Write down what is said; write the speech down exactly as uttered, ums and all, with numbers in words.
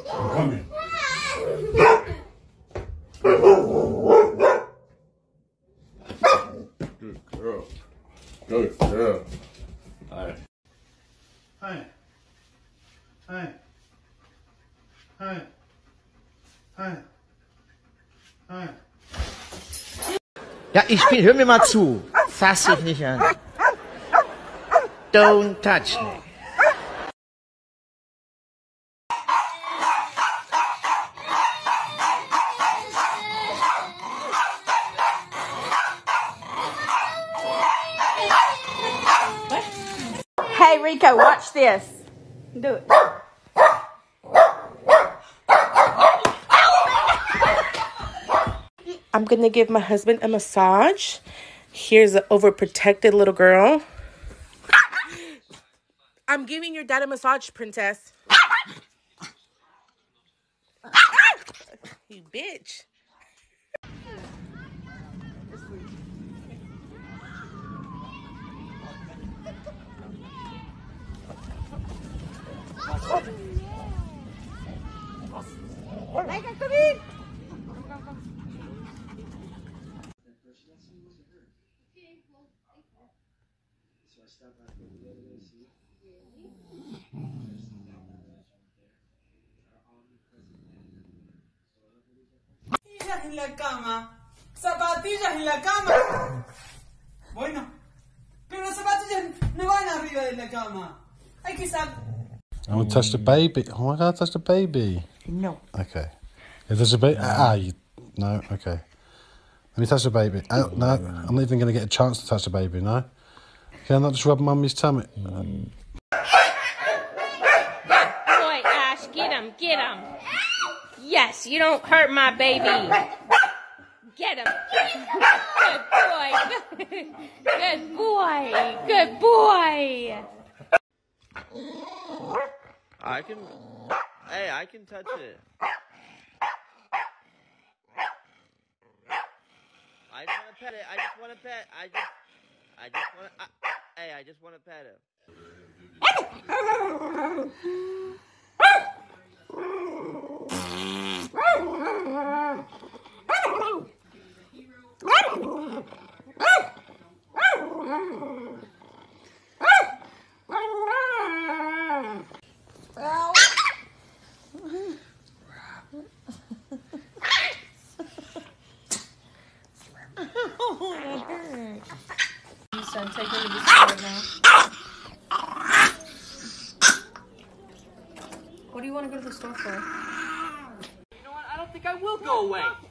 I'm coming. Good girl. Good girl. Hi. Hi. Hi. Hi. Hi. Hi. Ja, ich spiel, hör mir mal zu. Fass dich nicht an. Don't touch me. Hey Rico, watch this. Do it. I'm gonna give my husband a massage. Here's an overprotected little girl. I'm giving your dad a massage, princess. You bitch. Venga, come in. Zapatillas en la cama. Zapatillas en la cama. Bueno, pero las zapatillas no van arriba de la cama. Hay que saber. I want to touch the baby. Oh, why can't I touch the baby? No. Okay. If there's a baby, ah, you, no, okay. Let me touch the baby. Oh, no, I'm not even going to get a chance to touch the baby, no? Can I not just rub mummy's tummy? Boy, Ash, get him, get him. Yes, you don't hurt my baby. Get him. Good boy. Good boy. Good boy. I can, hey, I can touch it. I just want to pet it. I just want to pet. I just, I just want to, uh, hey, I just want to pet it. Son, take her to the store now. What do you want to go to the store for? You know what? I don't think I will go away.